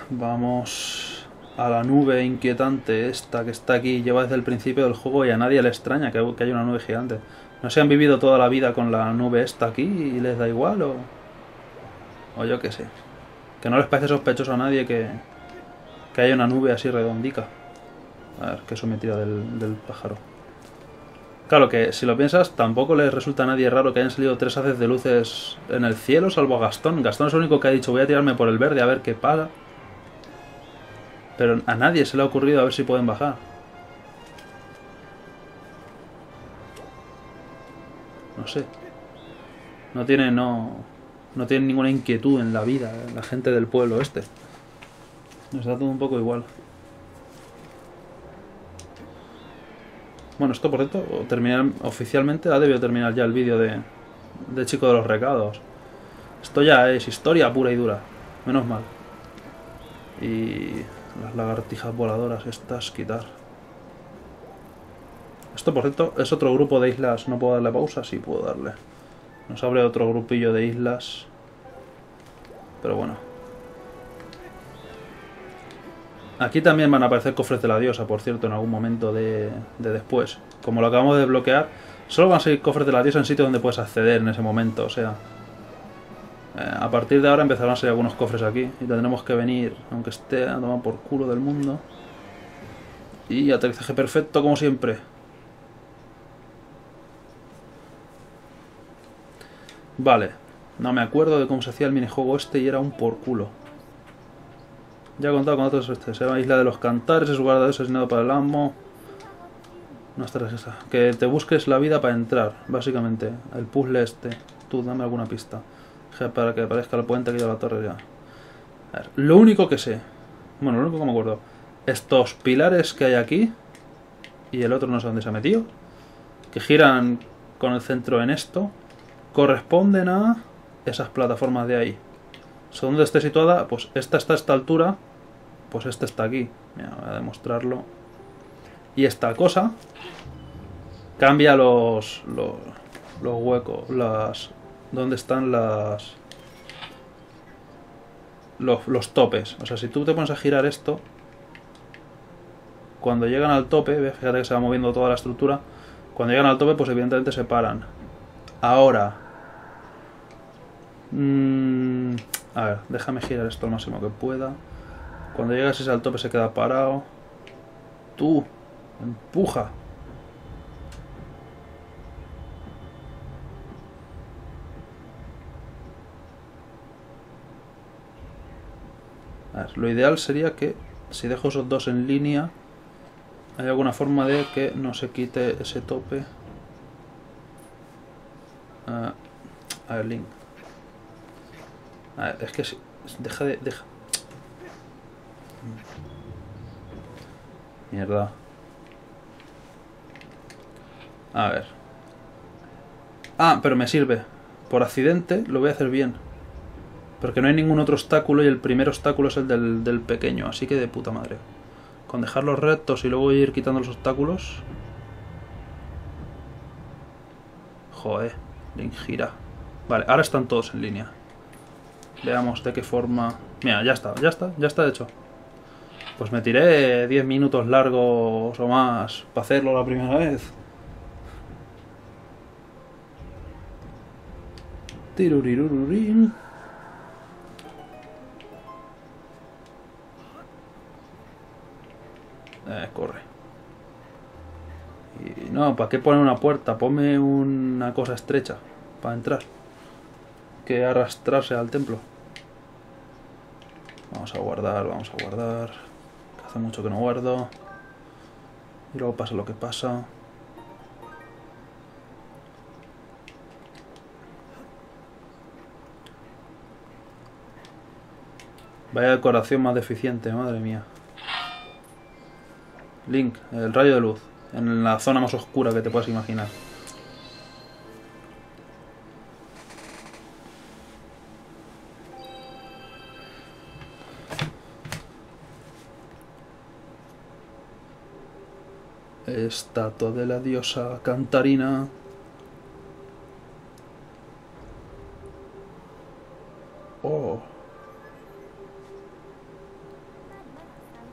Vamos a la nube inquietante esta que está aquí. Lleva desde el principio del juego y a nadie le extraña que haya una nube gigante. ¿No se han vivido toda la vida con la nube esta aquí y les da igual o yo qué sé? Que no les parece sospechoso a nadie que haya una nube así redondica. A ver, qué sometida del pájaro. Claro que si lo piensas, tampoco les resulta a nadie raro que hayan salido 3 haces de luces en el cielo, salvo a Gastón. Gastón es el único que ha dicho voy a tirarme por el verde a ver qué paga. Pero a nadie se le ha ocurrido a ver si pueden bajar. No sé. No tienen ninguna inquietud en la vida, la gente del pueblo este. Nos da todo un poco igual. Bueno, esto por cierto, oficialmente ha debido terminar ya el vídeo de Chico de los Recados. Esto ya es historia pura y dura. Menos mal. Y las lagartijas voladoras estas, quitar. Esto por cierto es otro grupo de islas. ¿No puedo darle pausa? Sí, puedo darle. Nos abre otro grupillo de islas. Pero bueno. Aquí también van a aparecer cofres de la diosa, por cierto, en algún momento de después. Como lo acabamos de desbloquear, solo van a ser cofres de la diosa en sitios donde puedes acceder en ese momento. O sea, a partir de ahora empezarán a salir algunos cofres aquí. Y tendremos que venir, aunque esté a tomar por culo del mundo. Y aterrizaje perfecto, como siempre. Vale, no me acuerdo de cómo se hacía el minijuego este y era un por culo. Ya he contado con otros este. Se llama Isla de los Cantares, es lugar de asesinado para el amo. No está esa. Que te busques la vida para entrar, básicamente. El puzzle este. Tú, dame alguna pista. Para que aparezca el puente que lleva a la torre ya. A ver, lo único que sé. Bueno, lo único que me acuerdo. Estos pilares que hay aquí. Y el otro no sé dónde se ha metido. Que giran con el centro en esto. Corresponden a esas plataformas de ahí. Según donde esté situada, pues esta está a esta altura. Pues este está aquí. Mira, voy a demostrarlo. Y esta cosa cambia los huecos, donde están los topes. O sea, si tú te pones a girar esto, cuando llegan al tope, fíjate que se va moviendo toda la estructura. Cuando llegan al tope, pues evidentemente se paran. Ahora, a ver, déjame girar esto al máximo que pueda. Cuando llegas al tope se queda parado. Tú, empuja. A ver, lo ideal sería que si dejo esos dos en línea, hay alguna forma de que no se quite ese tope. A ver, Link. A ver, es que si, deja. Mierda. A ver. Ah, pero me sirve. Por accidente lo voy a hacer bien. Porque no hay ningún otro obstáculo y el primer obstáculo es el del pequeño. Así que de puta madre. Con dejarlos rectos y luego ir quitando los obstáculos. Joder. Link gira. Vale, ahora están todos en línea. Veamos de qué forma... Mira, ya está hecho. Pues me tiré 10 minutos largos o más para hacerlo la primera vez. Tirurirururín. Corre. Y no, ¿para qué poner una puerta? Ponme una cosa estrecha para entrar. Que arrastrarse al templo. Vamos a guardar. Que hace mucho que no guardo. Y luego pasa lo que pasa. Vaya decoración más deficiente, madre mía. Link, el rayo de luz. En la zona más oscura que te puedas imaginar. Estatua de la diosa cantarina. Oh.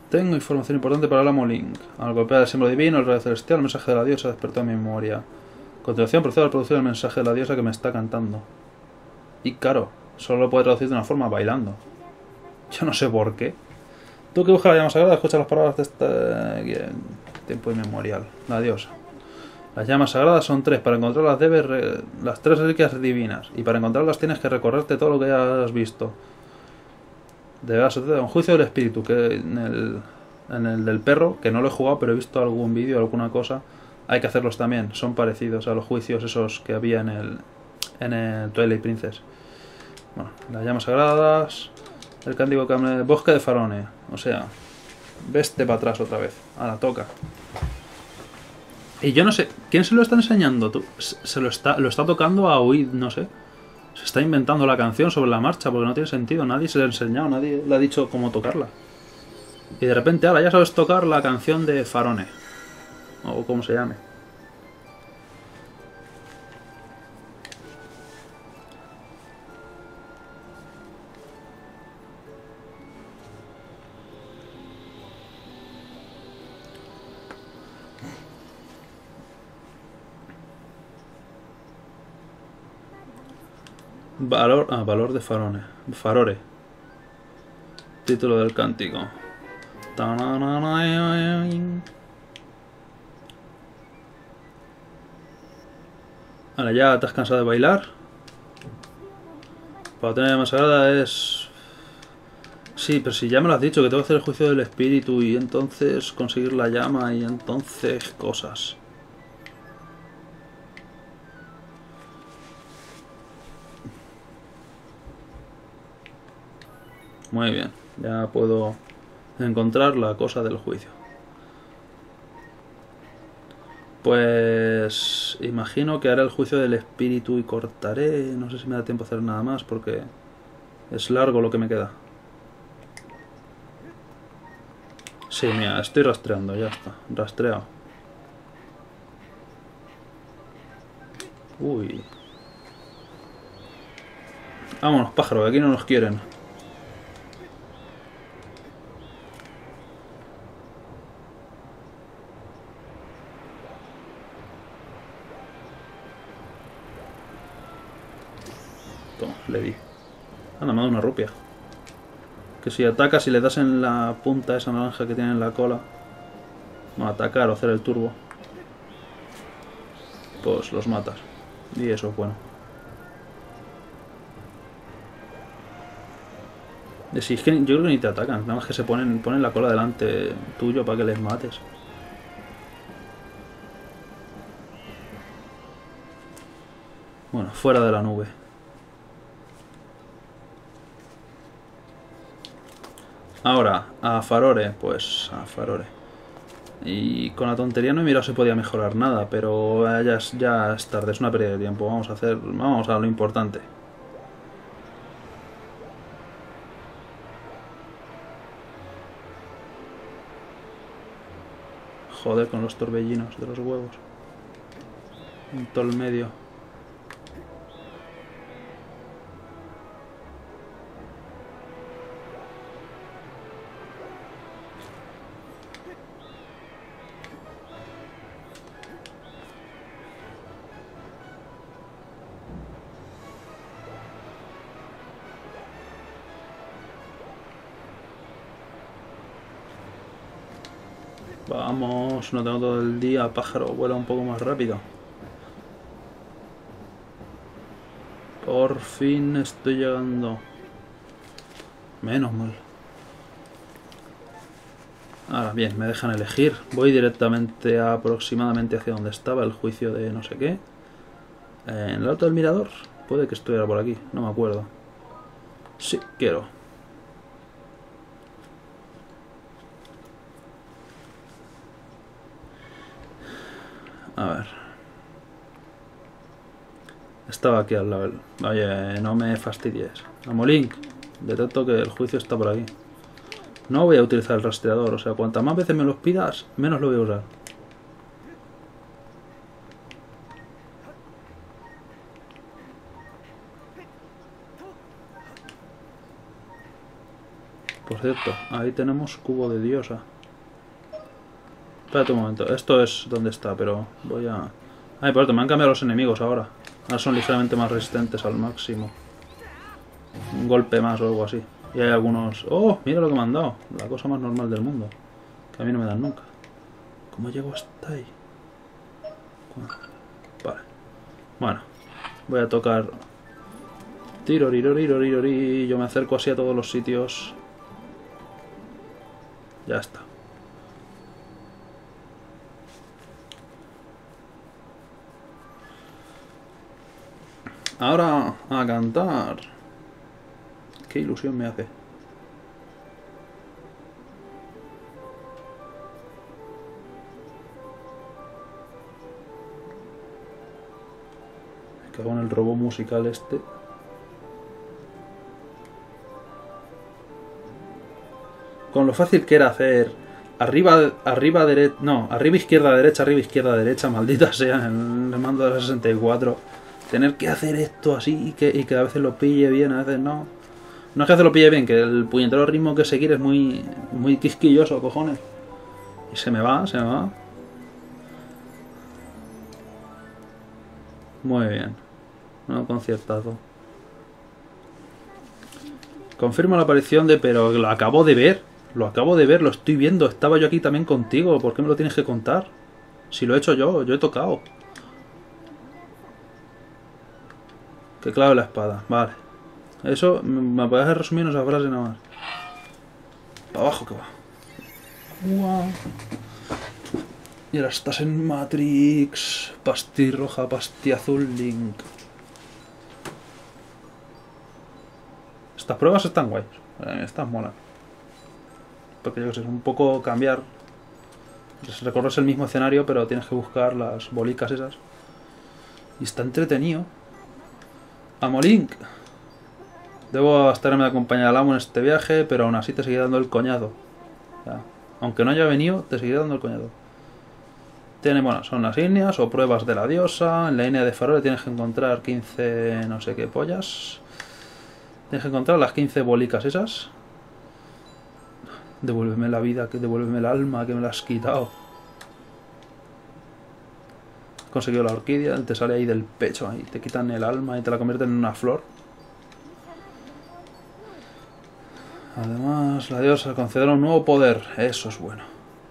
Tengo información importante para el amo Link. Al golpear el símbolo divino, el rayo celestial, el mensaje de la diosa despertó en mi memoria. A continuación procedo a producir el mensaje de la diosa que me está cantando. Y claro, solo lo puede traducir de una forma, bailando. Yo no sé por qué. Tú que buscas la llama sagrada, escucha las palabras de este tiempo inmemorial. La diosa. Las llamas sagradas son 3. Para encontrarlas debes las 3 reliquias divinas. Y para encontrarlas tienes que recorrerte todo lo que ya has visto. Deberás suceder un juicio del espíritu, que en el del perro, que no lo he jugado, pero he visto algún vídeo, alguna cosa, hay que hacerlos también. Son parecidos a los juicios esos que había en el Twilight Princess. Bueno, las llamas sagradas, el cántico bosque de Farone. O sea, veste para atrás otra vez. Ahora toca. Y yo no sé, ¿quién se lo está enseñando? ¿Tú? Lo está tocando a oír, no sé. Se está inventando la canción sobre la marcha porque no tiene sentido. Nadie se le ha enseñado, nadie le ha dicho cómo tocarla. Y de repente, ahora ya sabes tocar la canción de Farone. O como se llame. Valor de Farone. Farore. Título del cántico. Ahora, ¿ya te has cansado de bailar? Para tener llama sagrada es... Sí, pero si ya me lo has dicho, que tengo que hacer el juicio del espíritu y entonces conseguir la llama y entonces cosas. Muy bien, ya puedo encontrar la cosa del juicio. Pues imagino que haré el juicio del espíritu y cortaré. No sé si me da tiempo a hacer nada más porque es largo lo que me queda. Sí, mira, estoy rastreando, ya está. Rastreado. Uy. Vámonos, pájaro, que aquí no nos quieren. Toma, le di. Anda, me ha dado una rupia. Que si atacas y le das en la punta esa naranja que tiene en la cola, no atacar o hacer el turbo, pues los matas. Y eso es bueno. Si es que yo creo que ni te atacan, nada más que se ponen la cola delante tuyo para que les mates. Bueno, fuera de la nube. Ahora, a Farore, pues a Farore. Y con la tontería no he mirado si podía mejorar nada, pero ya es tarde, es una pérdida de tiempo. Vamos a lo importante. Joder con los torbellinos de los huevos. En todo el medio. Vamos, no tengo todo el día, pájaro, vuela un poco más rápido. Por fin estoy llegando. Menos mal. Ahora bien, me dejan elegir. Voy directamente aproximadamente hacia donde estaba el juicio de no sé qué. En el alto del mirador. Puede que estuviera por aquí, no me acuerdo. Sí, quiero. A ver. Estaba aquí al lado. Oye, no me fastidies. Amolink, detecto que el juicio está por aquí. No voy a utilizar el rastreador, o sea, cuantas más veces me los pidas, menos lo voy a usar. Por cierto, ahí tenemos cubo de diosa. Espérate un momento, esto es donde está, pero voy a... Ay, por cierto, me han cambiado los enemigos ahora. Ahora son ligeramente más resistentes al máximo. Un golpe más o algo así. Y hay algunos... ¡Oh! Mira lo que me han dado. La cosa más normal del mundo. Que a mí no me dan nunca. ¿Cómo llego hasta ahí? Vale. Bueno. Voy a tocar... Tirorirorirorirorí. Yo me acerco así a todos los sitios. Ya está. Ahora a cantar. Qué ilusión me hace. Me cago en el robo musical este. Con lo fácil que era hacer arriba derecha, no, arriba izquierda derecha, maldita sea, en el mando de la 64. Tener que hacer esto así y que a veces lo pille bien, a veces no. No es que a veces lo pille bien, que el puñetero ritmo que seguir es muy quisquilloso, cojones. Y se me va, se me va. Muy bien. Un conciertazo. Confirmo la aparición de... Pero lo acabo de ver. Lo acabo de ver, lo estoy viendo. Estaba yo aquí también contigo. ¿Por qué me lo tienes que contar? Si lo he hecho yo he tocado. Que clave la espada, vale. Eso, me puedes resumir en esa frase nada más. Para abajo que va. Wow. Y ahora estás en Matrix. Pasti roja, pasti azul, Link. Estas pruebas están guays. Están molas. Porque yo que sé, es un poco cambiar. Recorres el mismo escenario, pero tienes que buscar las bolicas esas. Y está entretenido. Amo Link. Debo estarme de acompañar al amo en este viaje, pero aún así te seguiré dando el coñazo. O sea, aunque no haya venido, te seguiré dando el coñazo. Tiene, bueno, son las líneas o pruebas de la diosa. En la línea de Farole tienes que encontrar 15 no sé qué pollas. Tienes que encontrar las 15 bolicas esas. Devuélveme la vida, que devuélveme el alma, que me la has quitado. Has conseguido la orquídea, te sale ahí del pecho, ahí te quitan el alma y te la convierten en una flor. Además, la diosa concederá un nuevo poder. Eso es bueno.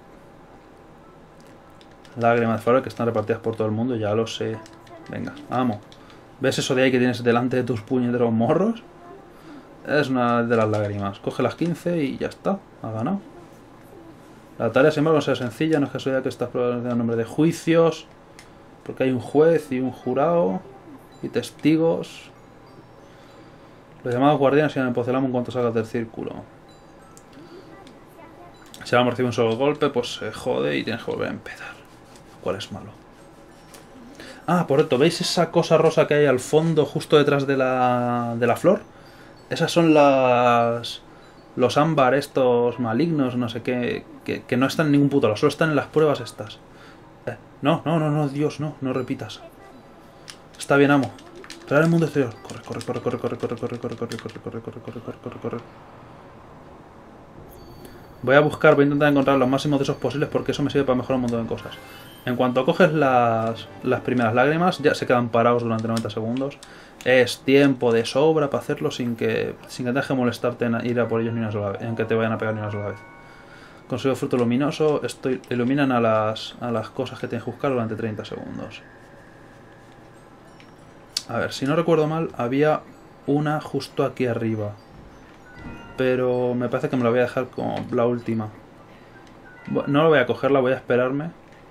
Lágrimas de Farole que están repartidas por todo el mundo, ya lo sé. Venga, vamos. ¿Ves eso de ahí que tienes delante de tus puñeteros morros? Es una de las lágrimas. Coge las 15 y ya está. Ha ganado. La tarea, sin embargo, no sea sencilla. No es casualidad que estas pruebas den nombre de juicios. Porque hay un juez y un jurado. Y testigos. Los llamados guardianes irán en Pocelamo en cuanto salgas del círculo. Si ahora recibe un solo golpe, pues se jode y tienes que volver a empezar. ¿Cuál es malo? Ah, por cierto, ¿veis esa cosa rosa que hay al fondo justo detrás de la flor? Esas son los ámbar estos malignos, no sé qué, que no están en ningún puto lado, solo están en las pruebas estas. No, Dios, no repitas. Está bien, amo. Traer el mundo exterior. Corre. Voy a intentar encontrar los máximos de esos posibles porque eso me sirve para mejorar un montón de cosas. En cuanto coges las primeras lágrimas, ya se quedan parados durante 90 segundos. Es tiempo de sobra para hacerlo sin que tengas que molestarte en ir a por ellos ni una sola vez, en que te vayan a pegar ni una sola vez. Consigo fruto luminoso, iluminan a las cosas que tienes que buscar durante 30 segundos. A ver, si no recuerdo mal, había una justo aquí arriba. Pero me parece que me la voy a dejar como la última. No la voy a cogerla, voy a esperarme.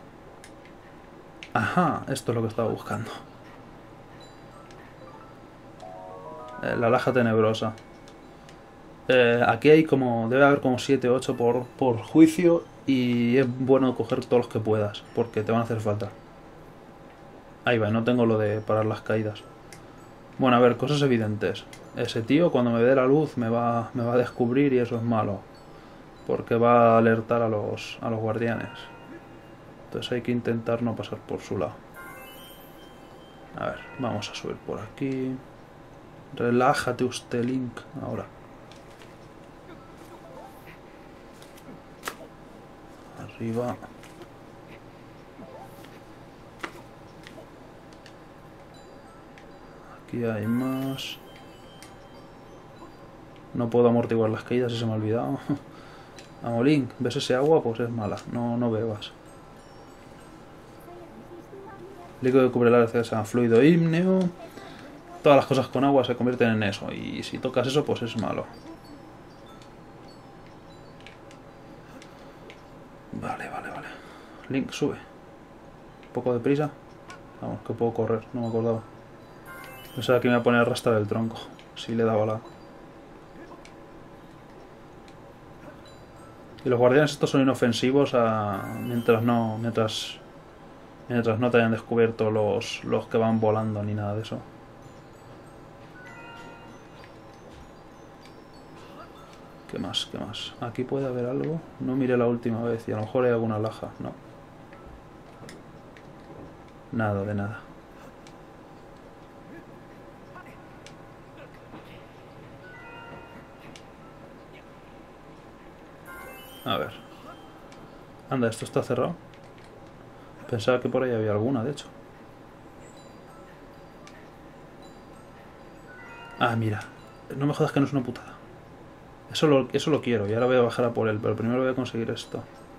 Ajá, esto es lo que estaba buscando. La laja tenebrosa. Aquí hay debe haber como 7 o 8 por juicio. Y es bueno coger todos los que puedas, porque te van a hacer falta. Ahí va, no tengo lo de parar las caídas. Bueno, a ver, cosas evidentes. Ese tío cuando me dé la luz me va a descubrir y eso es malo. Porque va a alertar a los guardianes. Entonces hay que intentar no pasar por su lado. A ver, vamos a subir por aquí. Relájate usted, Link. Ahora. Arriba. Aquí hay más. No puedo amortiguar las caídas, si se me ha olvidado. Amolín, ¿ves ese agua? Pues es mala, no bebas. Líquido que cubre el área se llama fluido ígneo. Todas las cosas con agua se convierten en eso. Y si tocas eso, pues es malo. Vale. Link, sube. Un poco de prisa. Vamos, que puedo correr, no me acordaba. Pensaba que me iba a poner a arrastrar el tronco. Si le daba la... Y los guardianes estos son inofensivos mientras no te hayan descubierto los que van volando ni nada de eso. ¿Qué más? Aquí puede haber algo. No miré la última vez y a lo mejor hay alguna laja, ¿no? Nada de nada. A ver. Anda, esto está cerrado. Pensaba que por ahí había alguna, de hecho. Ah, mira. No me jodas que no es una putada. Eso lo quiero y ahora voy a bajar a por él, pero primero voy a conseguir esto.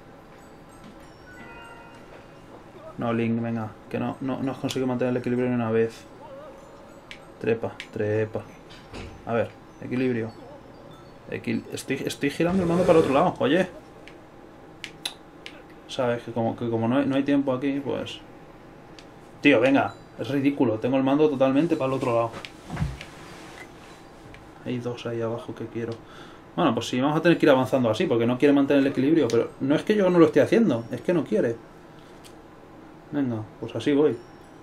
No, Link, venga, que no has conseguido mantener el equilibrio ni una vez. Trepa. A ver, equilibrio. Estoy girando el mando para el otro lado, oye. Sabes que como no hay tiempo aquí, pues... Tío, venga, es ridículo. Tengo el mando totalmente para el otro lado. Hay dos ahí abajo que quiero. Bueno, pues sí, vamos a tener que ir avanzando así, porque no quiere mantener el equilibrio. Pero no es que yo no lo esté haciendo, es que no quiere. Venga, pues así voy.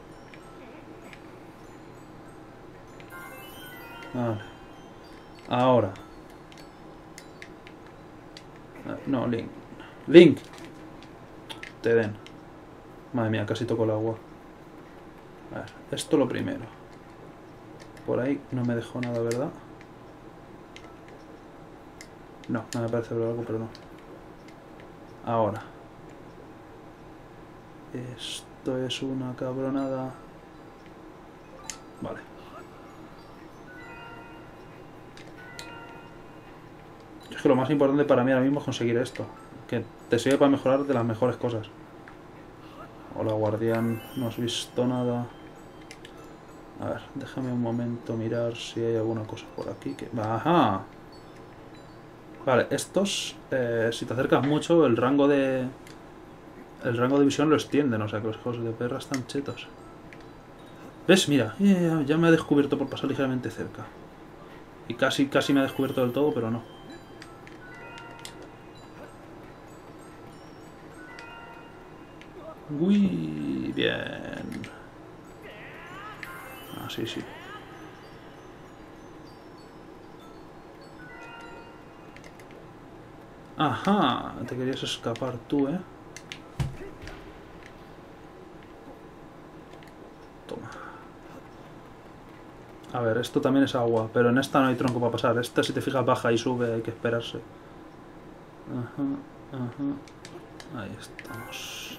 Vale. Ahora. No, Link. ¡Link! Te den. Madre mía, casi toco el agua. A ver, esto lo primero. Por ahí no me dejó nada, ¿verdad? No me parece ver algo, pero no. Ahora. Esto es una cabronada. Vale. Es que lo más importante para mí ahora mismo es conseguir esto. Que te sirve para mejorar de las mejores cosas. Hola, guardián. No has visto nada. A ver, déjame un momento mirar si hay alguna cosa por aquí que... ¡Ajá! Vale, estos, si te acercas mucho, el rango de visión lo extienden, o sea que los hijos de perra están chetos. ¿Ves? Mira, ya me ha descubierto por pasar ligeramente cerca. Y casi me ha descubierto del todo, pero no. Uy, bien. Ah, sí. Ajá, te querías escapar tú, ¿eh? Toma. A ver, esto también es agua, pero en esta no hay tronco para pasar. Esta, si te fijas, baja y sube, hay que esperarse. Ajá. Ahí estamos.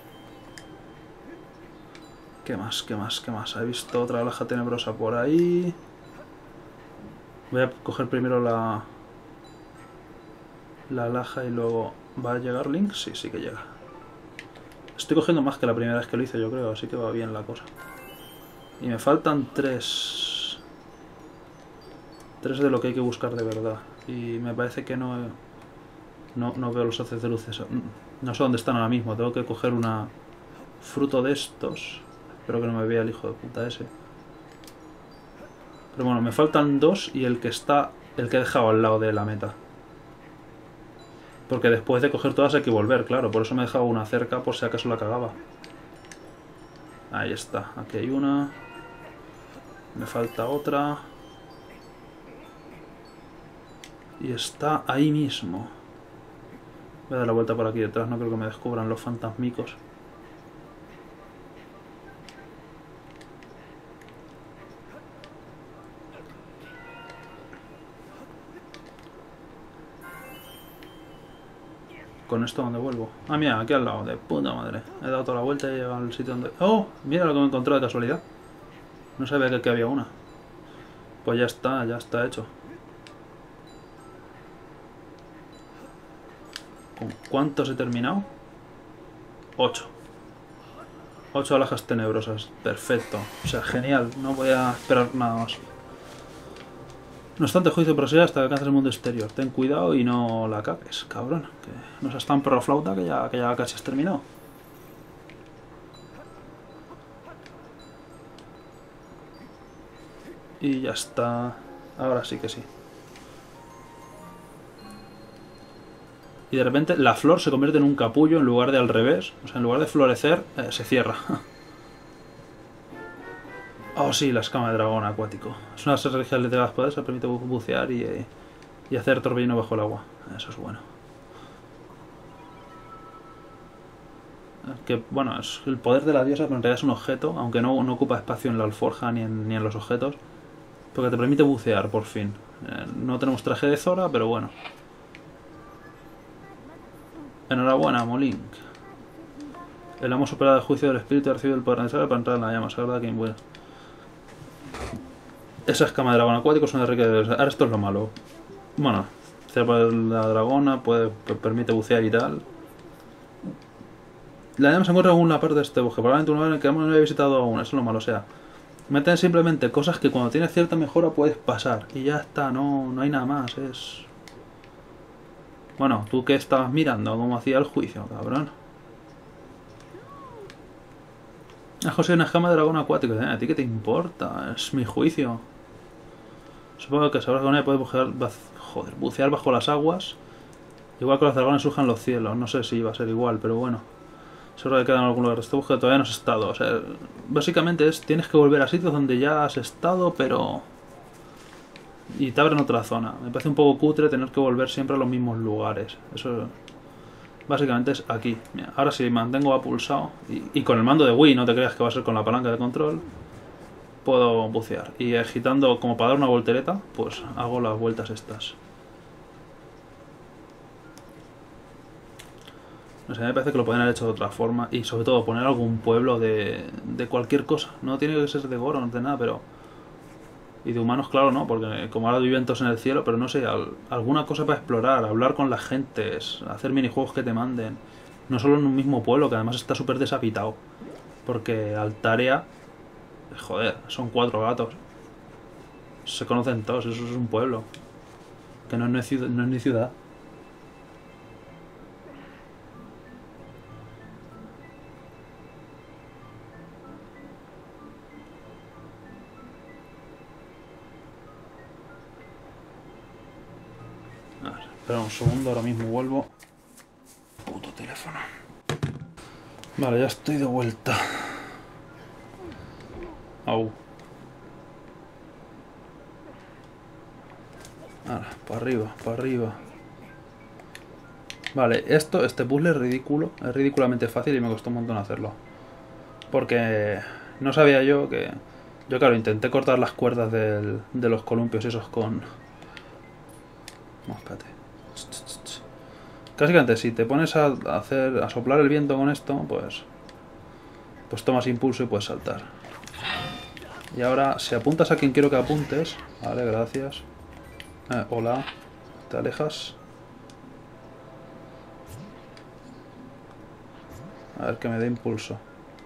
¿Qué más? He visto otra laja tenebrosa por ahí. Voy a coger primero la laja y luego... ¿Va a llegar Link? Sí que llega. Estoy cogiendo más que la primera vez que lo hice, yo creo, así que va bien la cosa. Y me faltan 3. 3 de lo que hay que buscar de verdad. Y me parece que no veo los haces de luces. No sé dónde están ahora mismo. Tengo que coger una fruto de estos. Espero que no me vea el hijo de puta ese. Pero bueno, me faltan 2 y el que he dejado al lado de la meta. Porque después de coger todas hay que volver, claro. Por eso me he dejado una cerca por si acaso la cagaba. Ahí está. Aquí hay una. Me falta otra. Y está ahí mismo. Voy a dar la vuelta por aquí detrás. No creo que me descubran los fantasmicos. ¿Con esto dónde vuelvo? Ah, mira, aquí al lado, de puta madre. He dado toda la vuelta y he llegado al sitio donde... ¡Oh! Mira lo que me encontré de casualidad. No sabía que aquí había una. Pues ya está hecho. ¿Con cuántos he terminado? 8. 8 alhajas tenebrosas. Perfecto. O sea, genial. No voy a esperar nada más. No obstante, juicio prosigue hasta que alcances el mundo exterior. Ten cuidado y no la cagues, cabrón. Que no seas tan perroflauta que ya casi has terminado. Y ya está. Ahora sí que sí. Y de repente la flor se convierte en un capullo en lugar de al revés. O sea, en lugar de florecer, se cierra. Oh sí, la escama de dragón acuático. Es una estrategia de las poderes que permite bucear y hacer torbellino bajo el agua. Eso es bueno. Que bueno, es el poder de la diosa, pero en realidad es un objeto, aunque no ocupa espacio en la alforja ni en los objetos. Porque te permite bucear, por fin. No tenemos traje de Zora, pero bueno. Enhorabuena, Molink. El amo superado el juicio del espíritu ha recibido el poder necesario para entrar en la llama sagrada que imbuye. Esa escama de dragón acuático es una rica de... Ahora esto es lo malo. Bueno, la dragona permite bucear y tal. La llama se encuentra en una parte de este bosque, probablemente un lugar en el que no había visitado aún, eso es lo malo, o sea. Meten simplemente cosas que cuando tienes cierta mejora puedes pasar. Y ya está, no hay nada más, es... Bueno, ¿tú qué estabas mirando? ¿Cómo hacía el juicio, cabrón? Es José una escama de dragón acuático. ¿A ti qué te importa? Es mi juicio. Supongo que sabrás que con ella puedes bucear bajo las aguas. Igual que los dragones surjan los cielos. No sé si va a ser igual, pero bueno. Seguro que queda en algún lugar. Este bosque todavía no has estado. O sea, básicamente tienes que volver a sitios donde ya has estado, pero... Y te abren otra zona. Me parece un poco cutre tener que volver siempre a los mismos lugares. Eso... Básicamente es aquí. Mira, ahora si mantengo a pulsado y con el mando de Wii, no te creas que va a ser con la palanca de control, puedo bucear. Y agitando como para dar una voltereta, pues hago las vueltas estas. No sé, me parece que lo pueden haber hecho de otra forma. Y sobre todo poner algún pueblo de cualquier cosa. No tiene que ser de Goron, de nada, pero... Y de humanos, claro, no, porque como ahora viven todos en el cielo, pero no sé, alguna cosa para explorar, hablar con las gentes, hacer minijuegos que te manden. No solo en un mismo pueblo, que además está súper deshabitado. Porque Altaria, joder, son 4 gatos. Se conocen todos, eso es un pueblo. Que no es ni ciudad. A ver, espera un segundo, ahora mismo vuelvo. Puto teléfono. Vale, ya estoy de vuelta. Au. Ahora, para arriba, para arriba. Vale, este puzzle es ridículo. Es ridículamente fácil y me costó un montón hacerlo. Porque no sabía yo que... Yo claro, intenté cortar las cuerdas de los columpios esos con... No, espérate. Básicamente, si te pones a soplar el viento con esto, pues tomas impulso y puedes saltar. Y ahora, si apuntas a quien quiero que apuntes... Vale, gracias. Hola. ¿Te alejas? A ver que me dé impulso.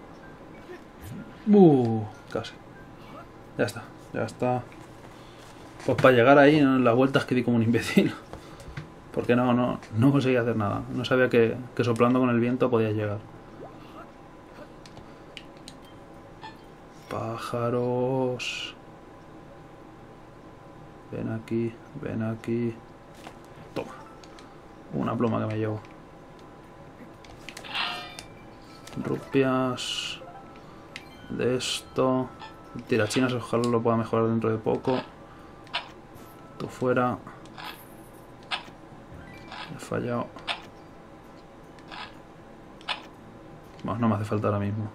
Casi. Ya está, ya está. Pues para llegar ahí, ¿no? Las vueltas que di como un imbécil. Porque no conseguí hacer nada. No sabía que soplando con el viento podía llegar. Pájaros. Ven aquí, ven aquí. Toma. Una pluma que me llevo. Rupias. De esto. Tirachinas, ojalá lo pueda mejorar dentro de poco. Tú fuera. He fallado. Bueno, no me hace falta ahora mismo.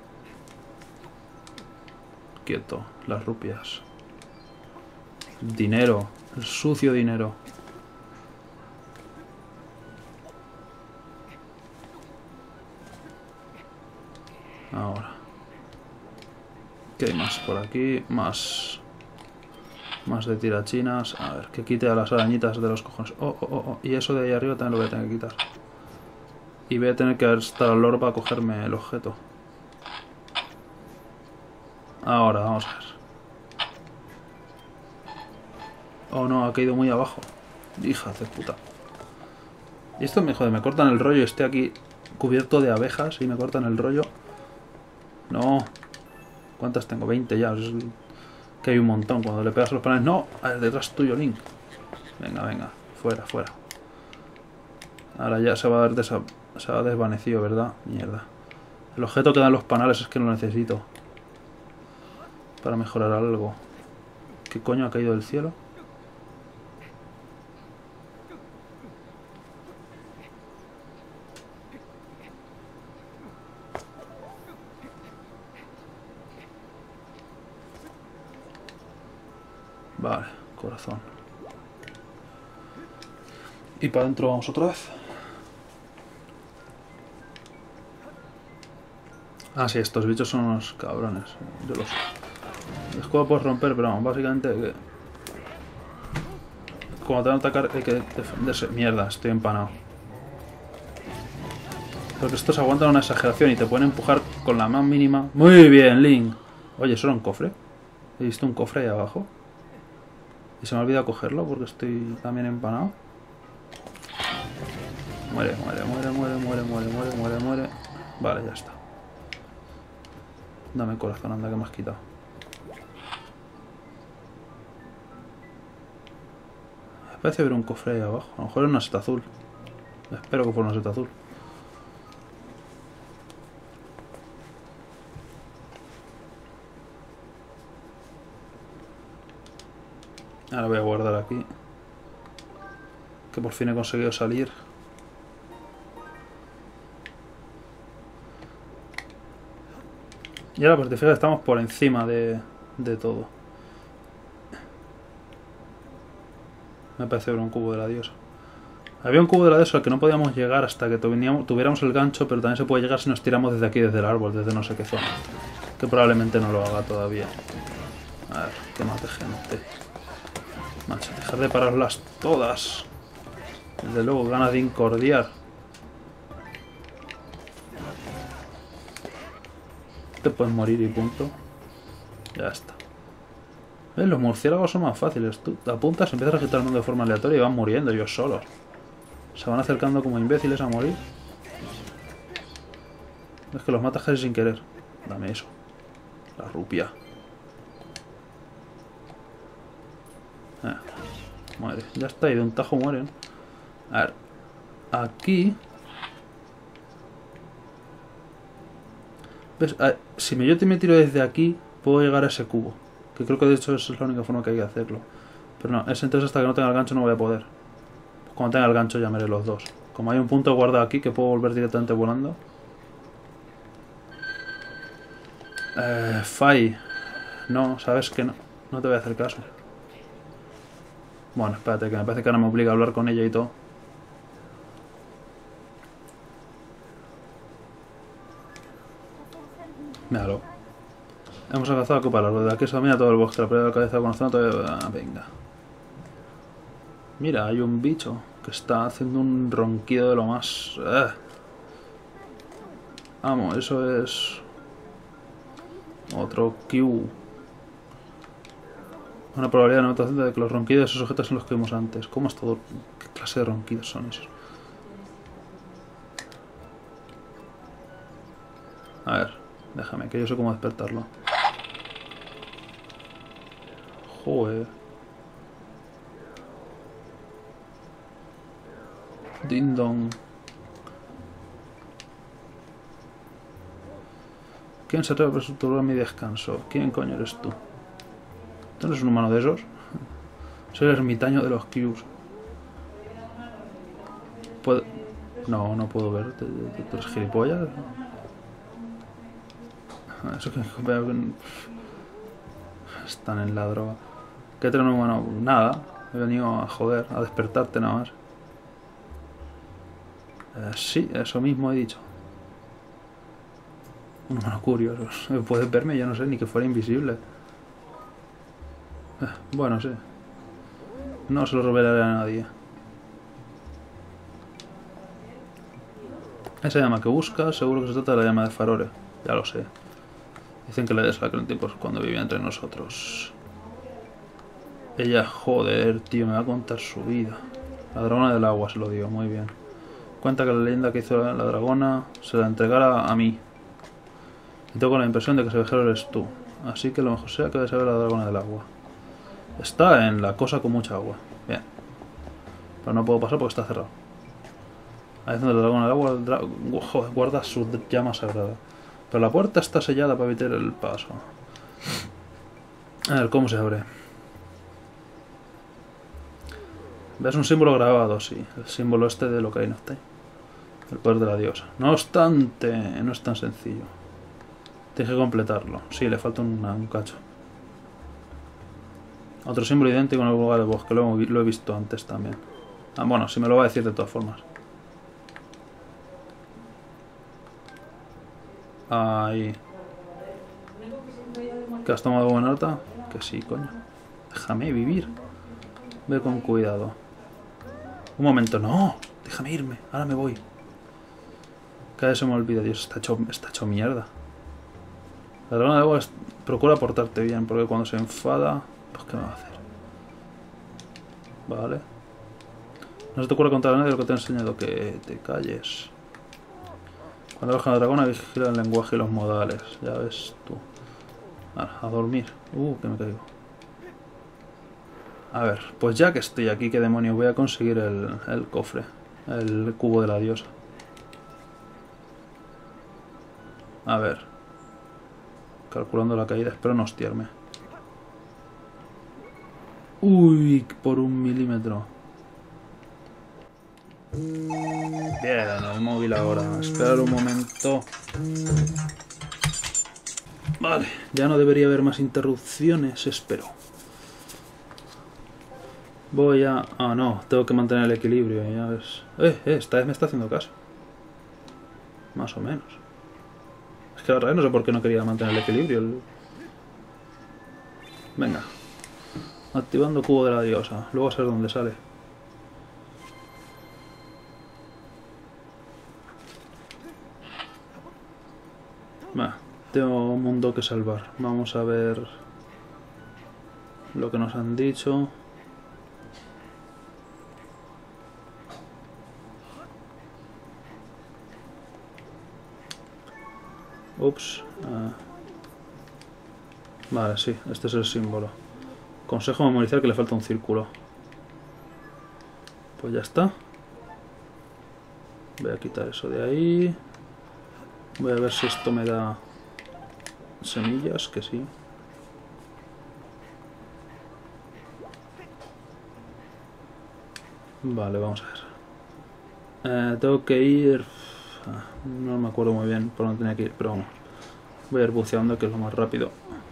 Quieto, las rupias. Dinero, el sucio dinero. Ahora. ¿Qué hay más por aquí? Más de tirachinas. A ver, que quite a las arañitas de los cojones. Oh. Y eso de ahí arriba también lo voy a tener que quitar. Y voy a tener que estar al loro para cogerme el objeto. Ahora, vamos a ver. Oh no, ha caído muy abajo. Hija de puta. Y esto me jode, me cortan el rollo. Estoy aquí cubierto de abejas y me cortan el rollo. No. ¿Cuántas tengo? 20 ya. Es que hay un montón. Cuando le pegas a los paneles. No, detrás tuyo, Link. Venga. Fuera. Ahora ya se va a ver se ha desvanecido, ¿verdad? Mierda. El objeto que dan los panales es que no lo necesito. Para mejorar algo. ¿Qué coño ha caído del cielo? Vale, corazón. Y para adentro vamos otra vez. Ah, sí, estos bichos son unos cabrones. Yo los... El escudo puedes romper, pero vamos, básicamente que... Cuando te van a atacar hay que defenderse. Mierda, estoy empanado. Porque estos aguantan una exageración y te pueden empujar con la más mínima. Muy bien, Link. Oye, ¿eso era un cofre? He visto un cofre ahí abajo. Y se me ha olvidado cogerlo porque estoy también empanado. Muere. Vale, ya está. Dame corazón, anda, que me has quitado. Me parece ver un cofre ahí abajo. A lo mejor es una seta azul. Espero que fuera una seta azul. Ahora voy a guardar aquí. Que por fin he conseguido salir. Y ahora pues te fijas, estamos por encima de todo. Me parece ver un cubo de la diosa. Había un cubo de la diosa al que no podíamos llegar hasta que tuviéramos el gancho, pero también se puede llegar si nos tiramos desde aquí, desde el árbol, desde no sé qué zona. Que probablemente no lo haga todavía. A ver, qué más de gente. Macho, dejar de pararlas todas. Desde luego, ganas de incordiar. Te puedes morir y punto. Ya está. ¿Ves? Los murciélagos son más fáciles. Tú apuntas, empiezas a agitar el mundo de forma aleatoria y van muriendo ellos solos. Se van acercando como imbéciles a morir. Es que los matas casi sin querer. Dame eso. La rupia. Muere. Ya está, y de un tajo mueren. A ver. Aquí... ¿Ves? Si yo me tiro desde aquí, puedo llegar a ese cubo. Que creo que de hecho esa es la única forma que hay que hacerlo. Pero no, es entonces hasta que no tenga el gancho no voy a poder. Pues cuando tenga el gancho llamaré los dos. Como hay un punto guardado aquí que puedo volver directamente volando. Fai. No, sabes que no. No te voy a hacer caso. Bueno, espérate, que me parece que ahora me obliga a hablar con ella y todo. Míralo. Hemos alcanzado a ocupar la rueda. Aquí se domina todo el bosque. La pelea de la cabeza con la zona todavía... venga. Mira, hay un bicho que está haciendo un ronquido de lo más... Vamos, eso es... Otro Q. Una probabilidad de notación de que los ronquidos de esos objetos son los que vimos antes. ¿Cómo es todo? ¿Qué clase de ronquidos son esos? A ver, déjame, que yo sé cómo despertarlo. Joder. Ding dong. ¿Quién se atreve a perturbar mi descanso? ¿Quién coño eres tú? ¿Tú no eres un humano de esos? Soy el ermitaño de los Qs. ¿Puedo? No, no puedo ver. ¿Tú eres gilipollas? Eso que veo que... Están en la droga. ¿Qué trae un humano? Nada. He venido a joder, a despertarte nada más. Sí, eso mismo he dicho. Bueno, curioso. Puedes verme, yo no sé, ni que fuera invisible. Bueno, sí. No se lo revelaré a nadie. Esa llama que buscas, seguro que se trata de la llama de Farore. Ya lo sé. Dicen que la de aquel tiempo cuando vivía entre nosotros. Ella, joder, tío, me va a contar su vida. La dragona del agua se lo dio, muy bien. Cuenta que la leyenda que hizo la dragona se la entregara a mí. Y tengo la impresión de que ese viajero eres tú. Así que lo mejor sea que debes saber la dragona del agua. Está en la cosa con mucha agua. Bien. Pero no puedo pasar porque está cerrado. Ahí es donde la dragona del agua guarda su llama sagrada. Pero la puerta está sellada para evitar el paso. A ver, ¿cómo se abre? ¿Ves un símbolo grabado? Sí, el símbolo este de Locaina está ahí. El poder de la diosa. No obstante, no es tan sencillo. Tienes que completarlo. Sí, le falta un cacho. Otro símbolo idéntico en el lugar de bosque. Lo he visto antes también. Ah, bueno, si me lo va a decir de todas formas. Ahí. ¿Que has tomado buena nota? Que sí, coño. Déjame vivir. Ve con cuidado. Un momento, no. Déjame irme. Ahora me voy. Cada vez se me olvida. Dios, está hecho mierda. La dragona de agua procura portarte bien, porque cuando se enfada... Pues ¿qué me va a hacer? Vale. No se te ocurre contar a nadie lo que te he enseñado. Que te calles. Cuando baja la dragona vigila el lenguaje y los modales. Ya ves tú. A dormir. Que me caigo. A ver, pues ya que estoy aquí, ¿qué demonios? Voy a conseguir el cofre. El cubo de la diosa. A ver. Calculando la caída, espero no hostiarme. Uy, por 1 milímetro. Bien, el móvil ahora. Esperar un momento. Vale, ya no debería haber más interrupciones, espero. Voy a... Ah, no, tengo que mantener el equilibrio, ya ves. Esta vez me está haciendo caso. Más o menos. Es que la verdad no sé por qué no quería mantener el equilibrio. Venga. Activando cubo de la diosa. Luego a saber dónde sale. Va, tengo un mundo que salvar. Vamos a ver lo que nos han dicho. Ups. Vale, sí, este es el símbolo. Consejo memorizar que le falta un círculo. Pues ya está. Voy a quitar eso de ahí. Voy a ver si esto me da semillas, que sí. Vale, vamos a ver. Tengo que ir... no me acuerdo muy bien por dónde tenía que ir, pero vamos. Voy a ir buceando, que es lo más rápido.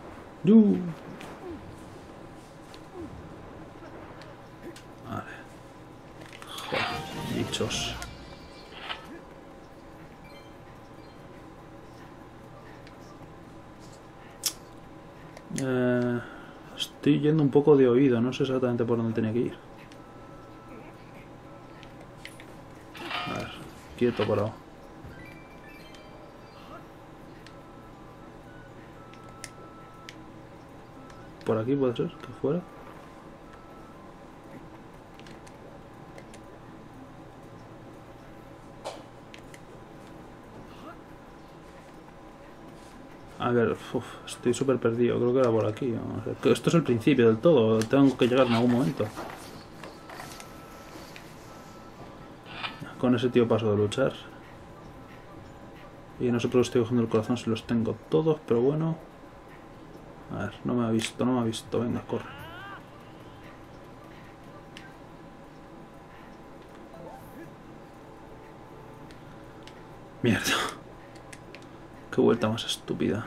Vale. Joder, bichos. Estoy yendo un poco de oído, no sé exactamente por dónde tenía que ir. A ver, quieto, parado. Por aquí puede ser, que fuera. A ver, estoy súper perdido, creo que era por aquí. Esto es el principio del todo, tengo que llegar en algún momento. Con ese tío paso de luchar. Y no sé por qué estoy cogiendo el corazón si los tengo todos, pero bueno. A ver, no me ha visto, no me ha visto. Venga, corre. Mierda. Qué vuelta más estúpida.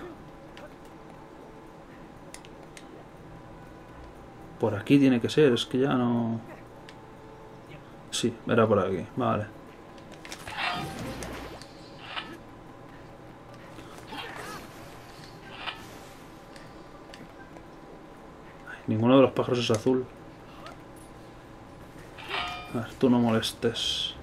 Por aquí tiene que ser, es que ya no... Sí, era por aquí, vale. Ninguno de los pájaros es azul. A ver, tú no molestes.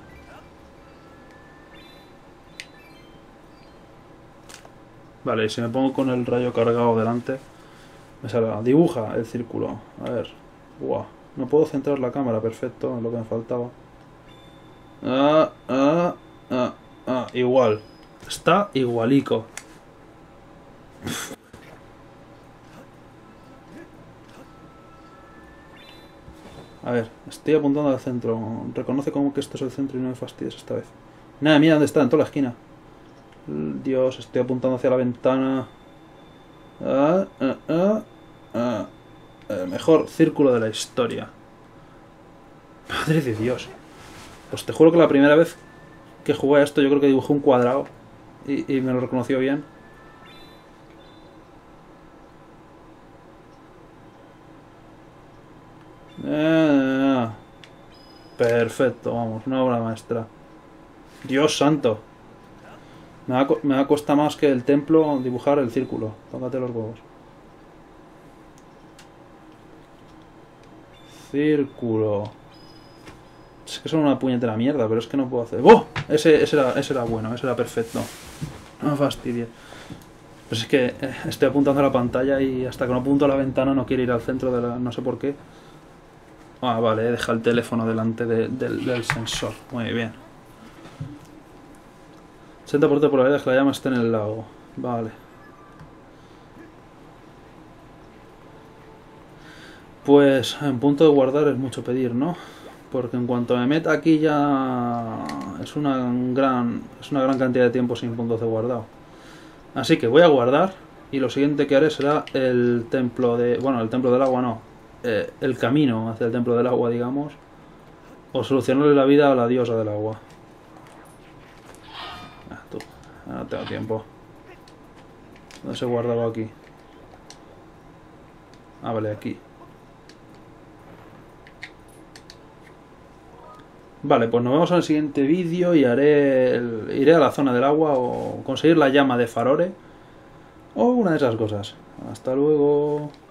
Vale, y si me pongo con el rayo cargado delante, me salga. Dibuja el círculo. A ver. Buah. No puedo centrar la cámara, perfecto, es lo que me faltaba. Igual. Está igualico. A ver, estoy apuntando al centro. Reconoce como que esto es el centro y no me fastidies esta vez. Nada, mira dónde está, en toda la esquina. Dios, estoy apuntando hacia la ventana. El mejor círculo de la historia. Madre de Dios. Pues te juro que la primera vez que jugué a esto yo creo que dibujé un cuadrado y me lo reconoció bien. Perfecto, vamos, una obra maestra. Dios santo. Me va a costar más que el templo dibujar el círculo. Tócate los huevos. Círculo. Es que son una puñetera mierda, pero es que no puedo hacer... ¡Oh! Ese era bueno, ese era perfecto. No me fastidies. Pues es que estoy apuntando a la pantalla y hasta que no apunto a la ventana no quiere ir al centro de la... no sé por qué. Ah, vale, he dejado el teléfono delante del sensor. Muy bien. 60% de probabilidad de que la llama esté en el lago. Vale. Pues en punto de guardar es mucho pedir, ¿no? Porque en cuanto me meta aquí ya es una gran cantidad de tiempo sin puntos de guardado. Así que voy a guardar y lo siguiente que haré será el templo de... bueno, el templo del agua no. El camino hacia el templo del agua, digamos. O solucionarle la vida a la diosa del agua. Tú, no tengo tiempo. ¿Dónde se guardaba aquí? Ah, vale, aquí. Vale, pues nos vemos en el siguiente vídeo y iré a la zona del agua o conseguir la llama de Farore o una de esas cosas. Hasta luego.